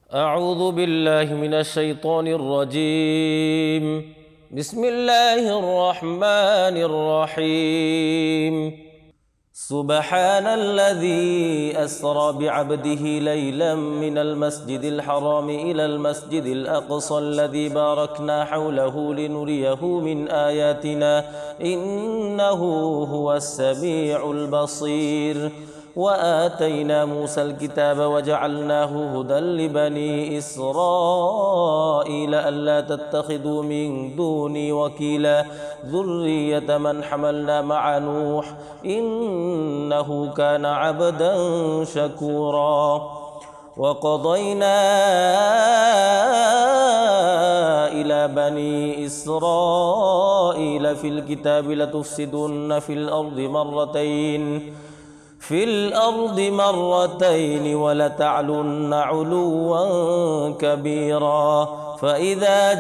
أعوذ بالله من الشيطان الرجيم. بسم الله الرحمن الرحيم. سبحان الذي أسرى بعبده ليلا من المسجد الحرام إلى المسجد الأقصى الذي باركنا حوله لنريه من آياتنا إنه هو السميع البصير. وآتينا موسى الكتاب وجعلناه هدى لبني إسرائيل ألا تتخذوا من دوني وكيلا ذرية من حملنا مع نوح إنه كان عبدا شكورا. وقضينا إلى بني إسرائيل في الكتاب لتفسدن في الأرض مرتين ولتعلن علوا كبيرا. فإذا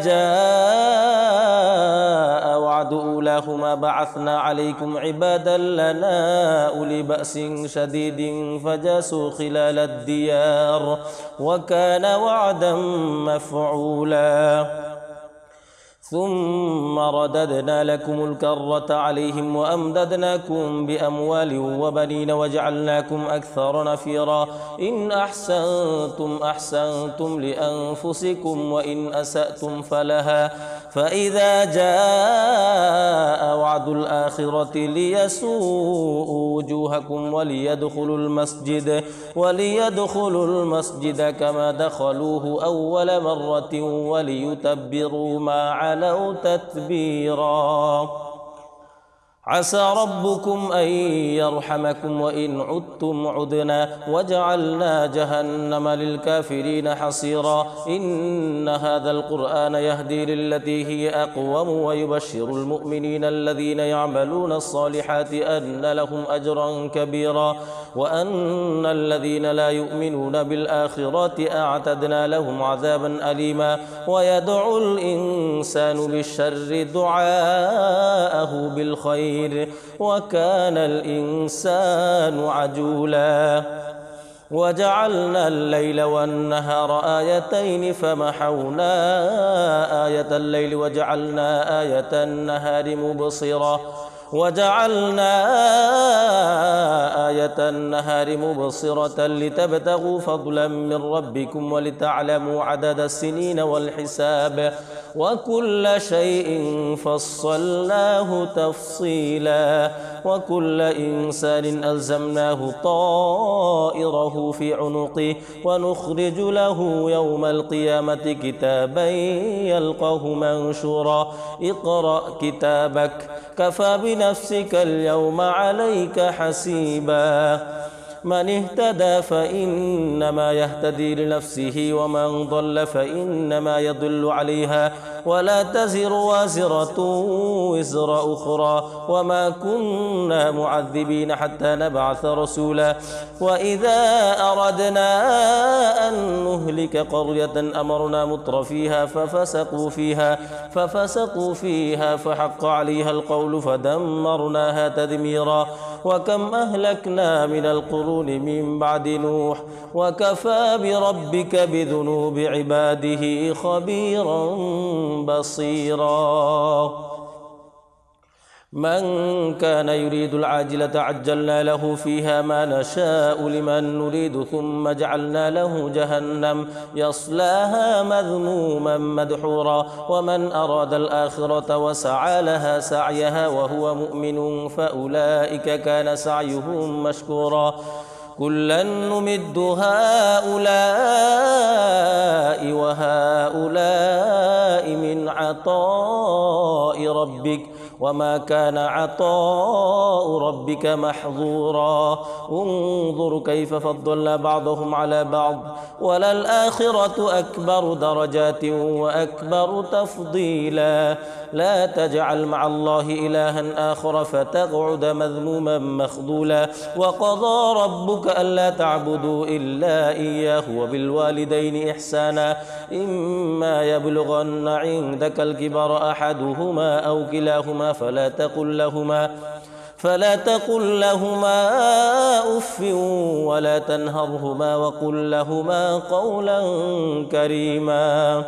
جاء وعد أولاهما بعثنا عليكم عبادا لنا أولي بأس شديد فجاسوا خلال الديار وكان وعدا مفعولا. ثم رددنا لكم الكرة عليهم وأمددناكم بأموال وبنين وجعلناكم أكثر نفيرا. إن أحسنتم أحسنتم لأنفسكم وإن أسأتم فلها. فإذا جاء وعد الآخرة ليسوءوا وجوهكم وليدخلوا المسجد كما دخلوه أول مرة وليتبروا ما علوا تتبيرا. عسى ربكم أن يرحمكم وإن عدتم عدنا وجعلنا جهنم للكافرين حصيرا. إن هذا القرآن يهدي للتي هي أقوم ويبشر المؤمنين الذين يعملون الصالحات أن لهم أجرا كبيرا وأن الذين لا يؤمنون بالآخرة أعتدنا لهم عذابا أليما. ويدعو الإنسان بالشر دعاءه بالخير وكان الإنسان عجولا. وجعلنا الليل والنهار آيتين فمحونا آية الليل وجعلنا آية النهار مبصرة لتبتغوا فضلا من ربكم ولتعلموا عدد السنين والحساب وكل شيء فصلناه تفصيلا. وكل إنسان ألزمناه طائره في عنقه ونخرج له يوم القيامة كتابا يلقاه منشورا. اقرأ كتابك كفى بنفسك اليوم عليك حسيبا. من اهتدى فإنما يهتدي لنفسه ومن ضل فإنما يضل عليها ولا تزر وازرة وزر أخرى وما كنا معذبين حتى نبعث رسولا. وإذا أردنا أن نهلك قرية أمرنا متر فيها ففسقوا فيها فحق عليها القول فدمرناها تدميرا. وكم أهلكنا من القرون من بعد نوح وكفى بربك بذنوب عباده خبيرا بصيرا. من كان يريد العاجلة عجلنا له فيها ما نشاء لمن نريد ثم جعلنا له جهنم يصلاها مذموما مدحورا. ومن أراد الآخرة وسعى لها سعيها وهو مؤمن فأولئك كان سعيهم مشكورا. كلا نمد هؤلاء وهؤلاء من عطاء ربك وما كان عطاء ربك محظورا. انظر كيف فضلنا بعضهم على بعض وللآخرة أكبر درجات وأكبر تفضيلا. لا تجعل مع الله إلها آخر فتقعد مذموما مخذولا. وقضى ربك ألا تعبدوا إلا إياه وبالوالدين إحسانا. إما يبلغن عندك الكبر أحدهما أو كلاهما فلا تقل لهما أف ولا تنهرهما وقل لهما قولا كريما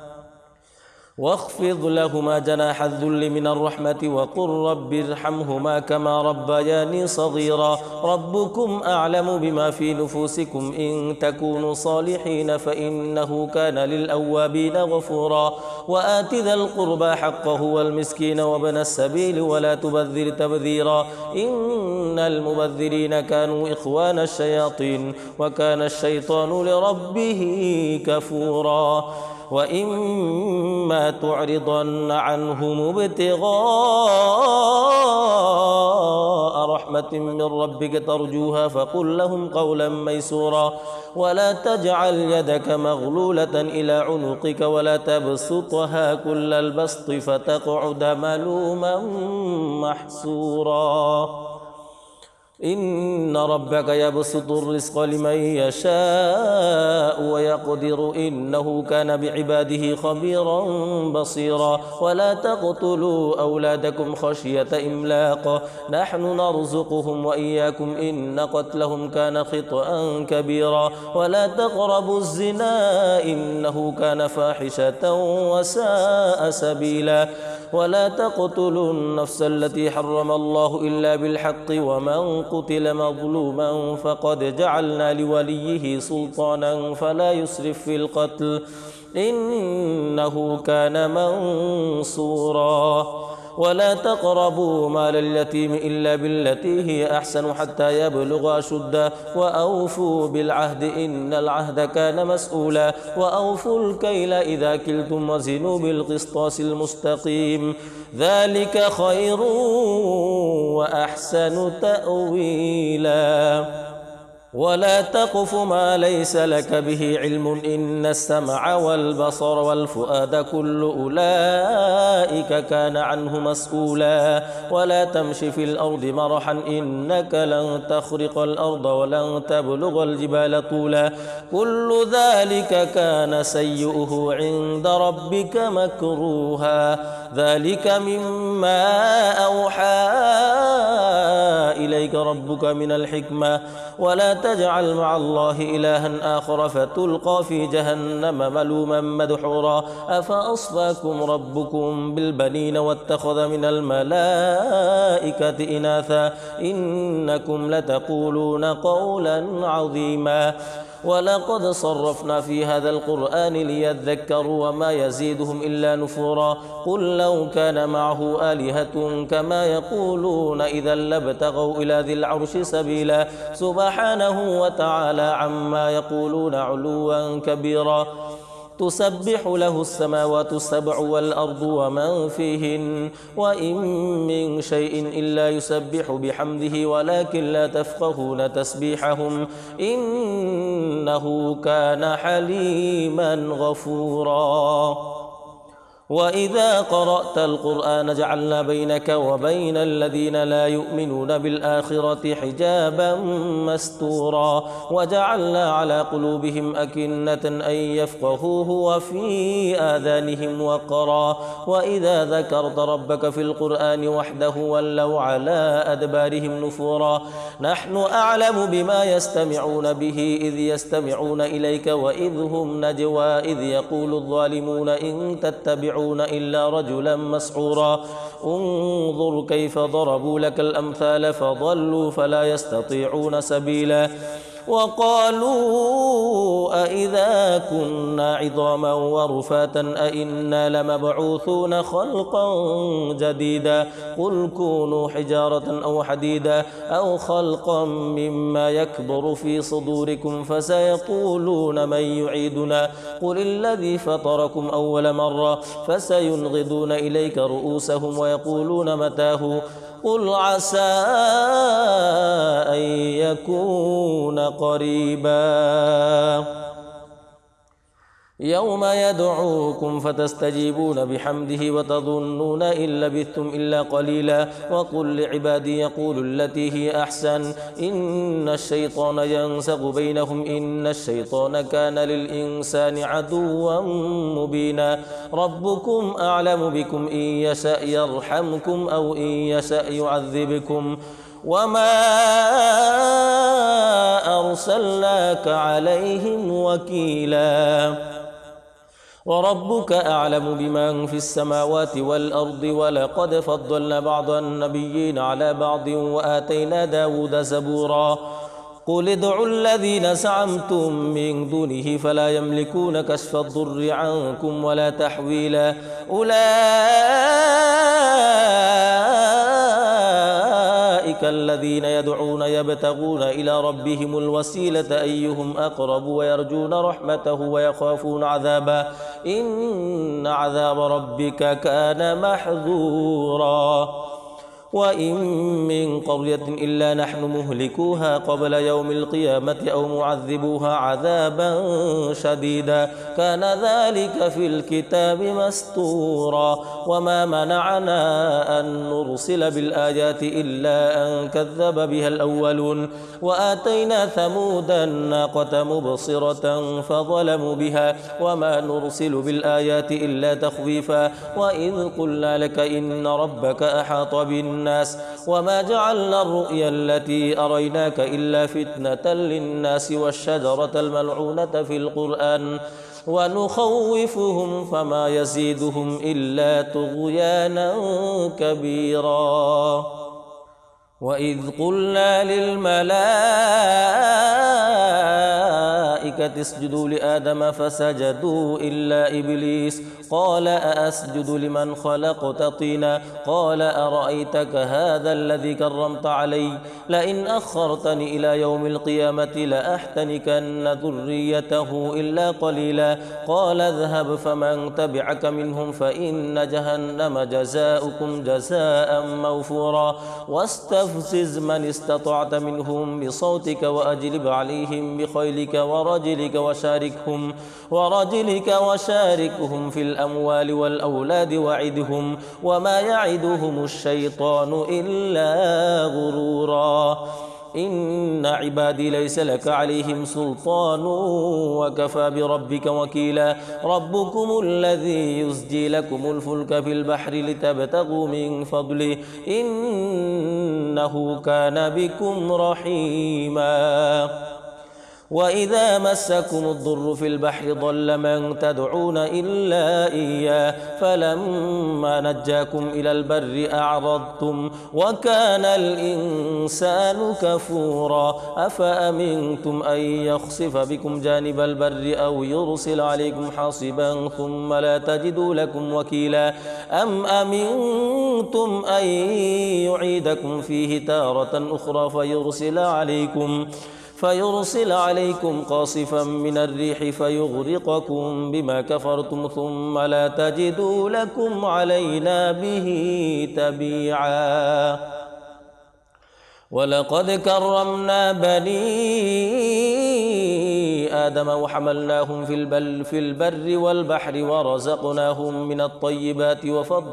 واخفض لهما جناح الذل من الرحمة وقل رب ارحمهما كما ربياني صغيرا ربكم أعلم بما في نفوسكم إن تكونوا صالحين فإنه كان للأوابين غفورا وآت ذا القربى حقه والمسكين وابن السبيل ولا تبذر تبذيرا إن المبذرين كانوا إخوان الشياطين وكان الشيطان لربه كفورا وإما تعرضن عنهم ابتغاء رحمة من ربك ترجوها فقل لهم قولا ميسورا ولا تجعل يدك مغلولة إلى عنقك ولا تبسطها كل البسط فتقعد ملوما محسورا إن ربك يبسط الرزق لمن يشاء ويقدر إنه كان بعباده خبيرا بصيرا ولا تقتلوا أولادكم خشية إملاق نحن نرزقهم وإياكم إن قتلهم كان خطأ كبيرا ولا تقربوا الزنا إنه كان فاحشة وساء سبيلا ولا تقتلوا النفس التي حرم الله إلا بالحق ومن قتل مظلوما فقد جعلنا لوليه سلطانا فلا يسرف في القتل إنه كان منصورا ولا تقربوا مال اليتيم إلا بالتي هي أحسن حتى يبلغ أشده وأوفوا بالعهد إن العهد كان مسؤولا وأوفوا الكيل إذا كلتم وزنوا بالقسطاس المستقيم ذلك خير وأحسن تأويلا ولا تقف ما ليس لك به علم إن السمع والبصر والفؤاد كل أولئك كان عنه مسؤولا ولا تمش في الأرض مرحا إنك لن تخرق الأرض ولن تبلغ الجبال طولا كل ذلك كان سيئه عند ربك مكروها ذلك مما أوحى إليك ربك من الحكمة ولا تجعل مع الله إلها آخر فتلقى في جهنم ملوما مدحورا أفأصفاكم ربكم بالبنين واتخذ من الملائكة إناثا إنكم لتقولون قولا عظيما ولقد صرفنا في هذا القرآن ليذكروا وما يزيدهم إلا نفورا قل لو كان معه آلهة كما يقولون إذا لابتغوا إلى ذي العرش سبيلا سبحانه وتعالى عما يقولون علوا كبيرا تسبح له السماوات السبع والأرض ومن فيهن وإن من شيء إلا يسبح بحمده ولكن لا تفقهون تسبيحهم إنه كان حليما غفورا وإذا قرأت القرآن جعلنا بينك وبين الذين لا يؤمنون بالآخرة حجابا مستورا وجعلنا على قلوبهم أكنة أن يفقهوه وفي آذانهم وقرا وإذا ذكرت ربك في القرآن وحده ولوا على أدبارهم نفورا نحن أعلم بما يستمعون به إذ يستمعون إليك وإذ هم نجوى إذ يقول الظالمون إن تتبعون إلا رجلا مسحورا انظر كيف ضربوا لك الأمثال فضلوا فلا يستطيعون سبيلا وقالوا أئذا كنا عظاما ورفاتا أئنا لمبعوثون خلقا جديدا قل كونوا حجارة أو حديدا أو خلقا مما يكبر في صدوركم فسيقولون من يعيدنا قل الذي فطركم أول مرة فسينغضون إليك رؤوسهم ويقولون متاه قل عسى أن يكون قريبا يوم يدعوكم فتستجيبون بحمده وتظنون إن لبثتم إلا قليلا وقل لعبادي يقولوا التي هي أحسن إن الشيطان ينزغ بينهم إن الشيطان كان للإنسان عدوا مبينا ربكم أعلم بكم إن يشأ يرحمكم أو إن يشأ يعذبكم وما أرسلناك عليهم وكيلا وربك أعلم بمن في السماوات والأرض ولقد فضلنا بعض النبيين على بعض وآتينا داود زبورا قل ادعوا الذين زعمتم من دونه فلا يملكون كشف الضر عنكم ولا تحويلا أولئك الذين يدعون يبتغون إلى ربهم الوسيلة أيهم أقرب ويرجون رحمته ويخافون عذابه إن عذاب ربك كان محذورا وإن من قرية إلا نحن مهلكوها قبل يوم القيامة أو معذبوها عذابا شديدا كان ذلك في الكتاب مسطورا وما منعنا أن نرسل بالآيات إلا أن كذب بها الأولون وآتينا ثمود الناقة مبصرة فظلموا بها وما نرسل بالآيات إلا تخويفا وإذ قلنا لك إن ربك أحاط بالناس وما جعلنا الرؤيا التي أريناك إلا فتنة للناس والشجرة الملعونة في القرآن ونخوفهم فما يزيدهم إلا طغيانا كبيرا وإذ قلنا للملائكة اسجدوا لآدم فسجدوا إلا إبليس قال أأسجد لمن خلقت طينا قال أرأيتك هذا الذي كرمت علي لئن أخرتني إلى يوم القيامة لأحتنكن ذريته إلا قليلا قال اذهب فمن تبعك منهم فإن جهنم جزاؤكم جزاء موفورا واستفزز من استطعت منهم بصوتك وأجلب عليهم بخيلك ورجلك وشاركهم في الأموال والأولاد وعدهم وما يعدهم الشيطان إلا غرورا إن عبادي ليس لك عليهم سلطان وكفى بربك وكيلا ربكم الذي يزجي لكم الفلك في البحر لتبتغوا من فضله إنه كان بكم رحيما وإذا مسكم الضر في البحر ضل من تدعون إلا إياه فلما نجاكم إلى البر أعرضتم وكان الإنسان كفورا أفأمنتم أن يخسف بكم جانب البر أو يرسل عليكم حاصبا ثم لا تجدوا لكم وكيلا أم أمنتم أن يعيدكم فيه تارة أخرى فيرسل عليكم قاصفا من الريح فيغرقكم بما كفرتم ثم لا تجدوا لكم علينا به تبيعا ولقد كرمنا بني آدم وحملناهم في البر والبحر ورزقناهم من الطيبات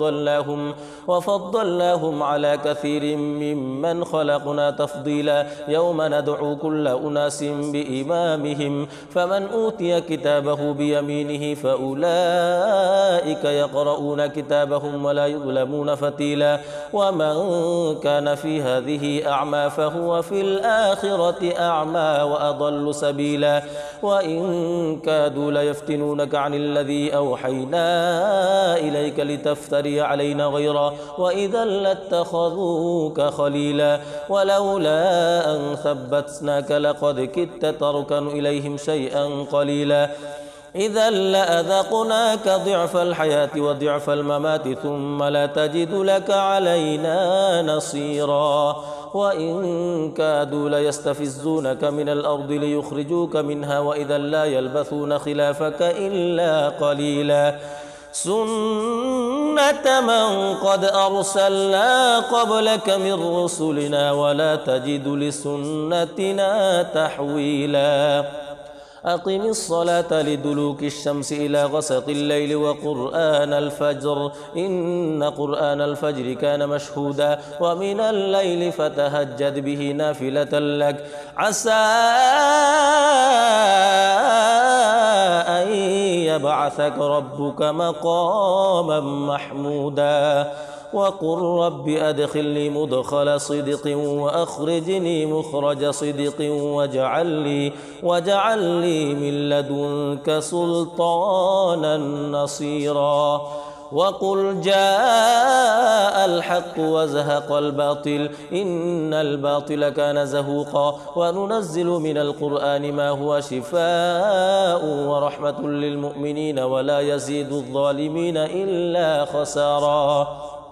وفضلناهم على كثير ممن خلقنا تفضيلا يوم ندعو كل أناس بإمامهم فمن أوتي كتابه بيمينه فأولئك يقرؤون كتابهم ولا يظلمون فتيلا ومن كان في هذه أعمى فهو في الآخرة أعمى وأضل سبيلا وإن كادوا ليفتنونك عن الذي أوحينا إليك لتفتري علينا غيره وإذا لاتخذوك خليلا ولولا أن ثبتناك لقد كدت تركن إليهم شيئا قليلا إذا لأذقناك ضعف الحياة وضعف الممات ثم لا تجد لك علينا نصيرا وإن كادوا ليستفزونك من الأرض ليخرجوك منها وإذا لا يلبثون خلافك إلا قليلا سنة من قد أرسلنا قبلك من رسلنا ولا تجد لسنتنا تحويلا أقم الصلاة لدلوك الشمس إلى غسق الليل وقرآن الفجر إن قرآن الفجر كان مشهودا ومن الليل فتهجد به نافلة لك عسى أن يبعثك ربك مقاما محمودا وقل رب أدخلني مدخل صدق وأخرجني مخرج صدق واجعل لي من لدنك سلطانا نصيرا وقل جاء الحق وزهق الباطل إن الباطل كان زهوقا وننزل من القرآن ما هو شفاء ورحمة للمؤمنين ولا يزيد الظالمين إلا خسارا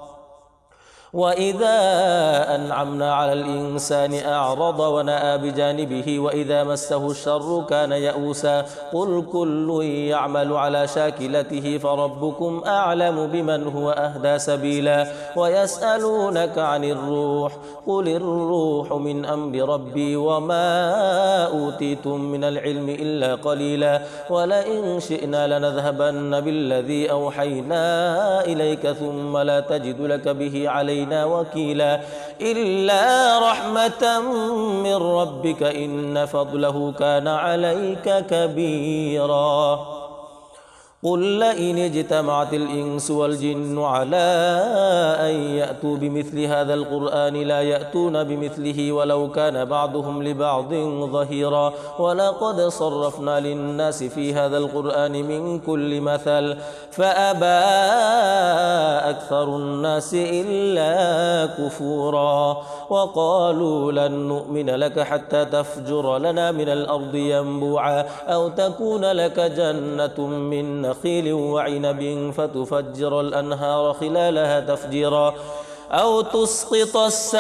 وإذا أنعمنا على الإنسان أعرض ونأى بجانبه وإذا مسه الشر كان يئوسا قل كل يعمل على شاكلته فربكم أعلم بمن هو أهدى سبيلا ويسألونك عن الروح قل الروح من أمر ربي وما أوتيتم من العلم إلا قليلا ولئن شئنا لنذهبن بالذي أوحينا إليك ثم لا تجد لك به علينا وكيلا إلا رحمة من ربك إن فضله كان عليك كبيرا قل لئن اجتمعت الإنس والجن على أن يأتوا بمثل هذا القرآن لا يأتون بمثله ولو كان بعضهم لبعض ظهيرا ولقد صرفنا للناس في هذا القرآن من كل مثل فأبى أكثر الناس إلا كفورا وقالوا لن نؤمن لك حتى تفجر لنا من الأرض ينبوعا أو تكون لك جنة من نخيل وعنب فتفجر الأنهار خلالها تفجيرا أو تسقط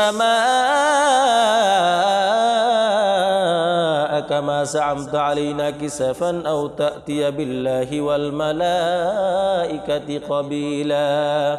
السماء كما زعمت علينا كسفا أو تأتي بالله والملائكة قبيلا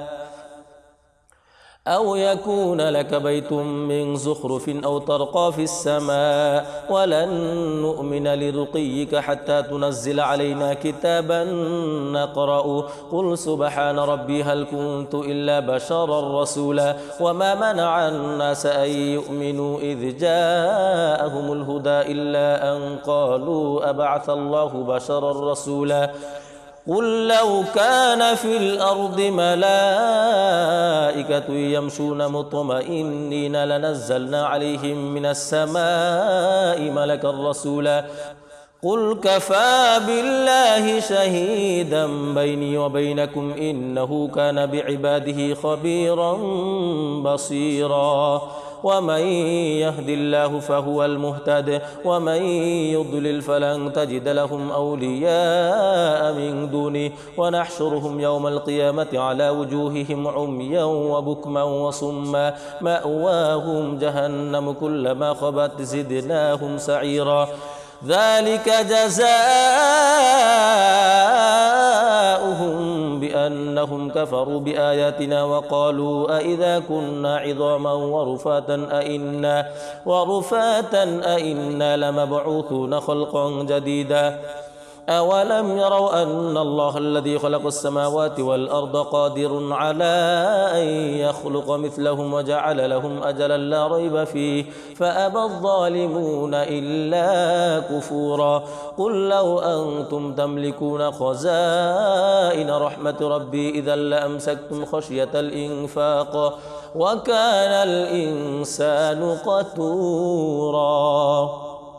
أو يكون لك بيت من زخرف أو ترقى في السماء ولن نؤمن لرقيك حتى تنزل علينا كتابا نقرأ قل سبحان ربي هل كنت إلا بشرا رسولا وما منع الناس أن يؤمنوا إذ جاءهم الهدى إلا أن قالوا أبعث الله بشرا رسولا قل لو كان في الأرض ملائكة يمشون مطمئنين لنزلنا عليهم من السماء ملكا رسولا قل كفى بالله شهيدا بيني وبينكم إنه كان بعباده خبيرا بصيرا ومن يهد الله فهو المهتد ومن يضلل فلن تجد لهم أولياء من دونه ونحشرهم يوم القيامة على وجوههم عميا وبكما وصما مأواهم جهنم كلما خبت زدناهم سعيرا ذلك جزاؤهم بأنهم كفروا بآياتنا وقالوا أئذا كنا عظاما ورفاتا أئنا لمبعوثون خلقا جديدا أولم يروا أن الله الذي خلق السماوات والأرض قادر على أن يخلق مثلهم وجعل لهم أجلا لا ريب فيه فأبى الظالمون إلا كفورا قل لو أنتم تملكون خزائن رحمة ربي إذا لأمسكتم خشية الإنفاق وكان الإنسان قتورا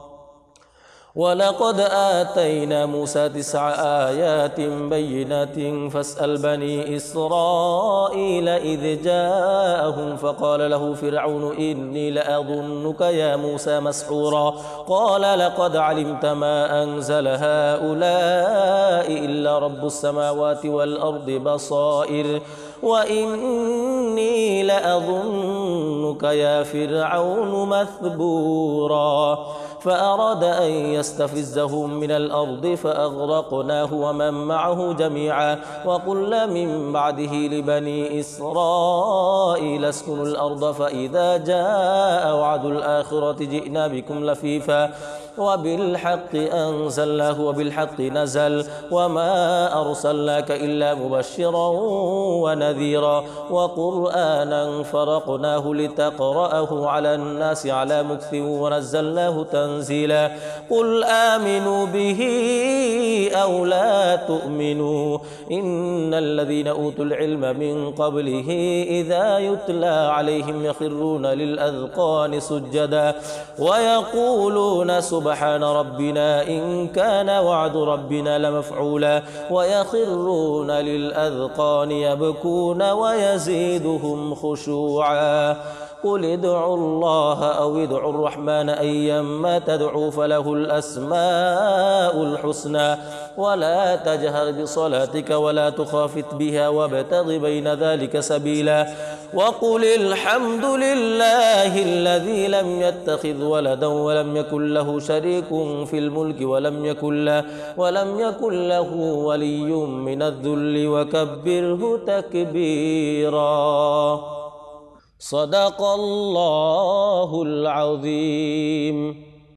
ولقد آتينا موسى 9 آيات بينات فاسأل بني إسرائيل إذ جاءهم فقال له فرعون إني لأظنك يا موسى مسحورا قال لقد علمت ما أنزل هؤلاء إلا رب السماوات والأرض بصائر وإني إني لأظنك يا فرعون مثبورا فأراد أن يستفزهم من الأرض فأغرقناه ومن معه جميعا وقلنا من بعده لبني إسرائيل اسكنوا الأرض فإذا جاء وعد الآخرة جئنا بكم لفيفا وبالحق أنزلناه وبالحق نزل وما أرسلناك إلا مبشرا ونذيرا وقرآنا فرقناه لتقرأه على الناس على مكث ونزلناه تنزيلا قل آمنوا به أو لا تؤمنوا إن الذين أوتوا العلم من قبله إذا يتلى عليهم يخرون للأذقان سجدا ويقولون سبحان ربنا إن كان وعد ربنا لمفعولا ويخرون للأذقان يبكون ويزيدهم خشوعا قل ادعوا الله أو ادعوا الرحمن أيما تدعوا فله الأسماء الحسنى ولا تجهر بصلاتك ولا تخافت بها وابتغ بين ذلك سبيلا وقل الحمد لله الذي لم يتخذ ولدا ولم يكن له شريك في الملك ولم يكن له ولي من الذل وكبره تكبيرا صدق الله العظيم.